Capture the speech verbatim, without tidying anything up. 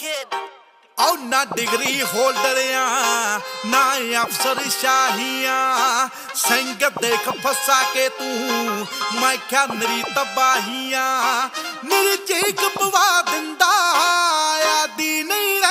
औ ना डिग्री होल्डरिया ना अफसर शाहिया संगत देख फसा के तू मैं क्या मेरी तबाहियां मेरी चीख पवा दिंदा आदी नहीं